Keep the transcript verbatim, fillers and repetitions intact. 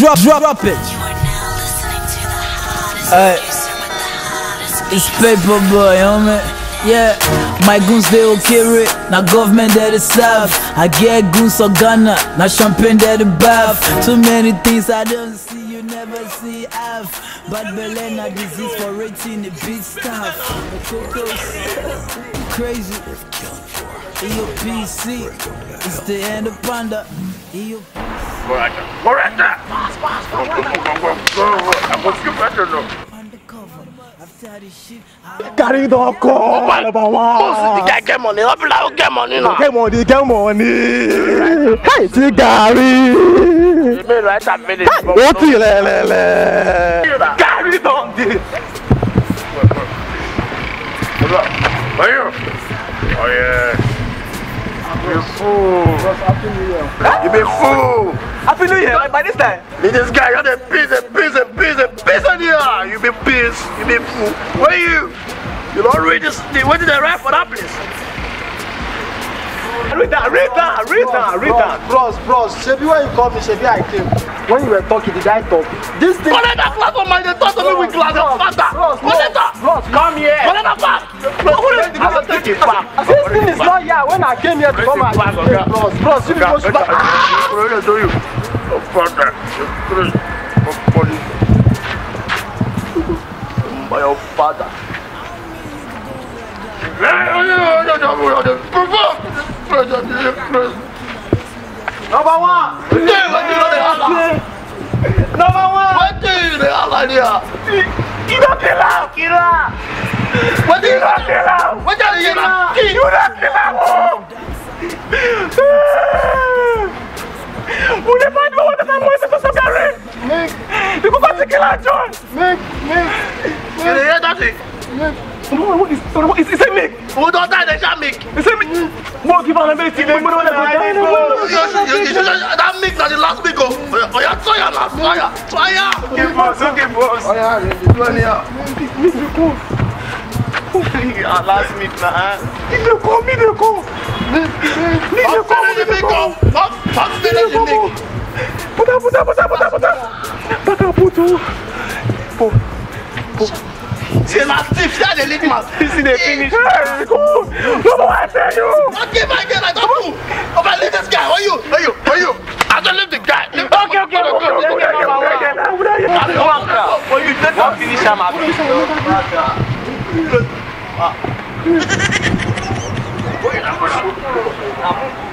drop, drop it. Uh, it's Paperboy, homie. Yeah, my goons they okay with. Now government that is serve. I get goons or Ghana. Now champagne that the bath. Too many things I don't see, you never see have. But Belena disease for rating the beat stuff. The cocos crazy. E O P C. It's the end of Panda. E O P C. Morata, Morata. Pass, pass, pass. Undercover. After this shit, Carry the call. Number one. The guy get money. Not people get money now. Get money, get money. Hey, see Gary. You may write a minute. What the lele? Carry down this. Are you? Oh yeah. You fool. You be fool. Happy New Year. By this time. This guy got a piece, a piece, a piece, a piece on you. You be piece. You be fool. Where you? You don't read this. Where did they write for that place? Read that, read that, read that, read that. Bros, bros, Shebi, when you call me, Shebi, I came. When you were talking, did I talk? This thing. Connect that class on my they talk to me with glass of Fanta. Connect that. Bros, come here. Connect that back. I'll take it back. This thing is not here. When I came here to come and bros, bros, you people should back. What are you doing? Oh, Fanta. My old father. Number one. Number one. What do you do? You don't kill out, kill out. What do you You don't kill out. What do you do? You don't kill out. Vous n'êtes pas de vous, de moi, c'est ça, carré. Tu peux pas te kill out, John. Make, make, You hear that thing? What is it? It's a Mick. Who don't die, they shall make. It's a Mick. What give on a minute? That make that the last week. Oh, yeah, try ya, try ya, try ya. Give us, give us. Oh yeah, yeah. Last week, nah. Il le con, il le con. Il le con, il le con. Fuck, finish the Mick. Puta, puta, puta, puta, puta. Puta, puto. Po, po. C'est la stiff, c'est the league man. This is the finish. Hey, go. No more, I tell you. Okay, my girl, I don't do. Oh, but leave this guy. Where you? Where you? Where you? I don't leave the guy. Leave the Okay, okay, okay, okay, okay, okay, okay. Well, you take one finish him, Abi.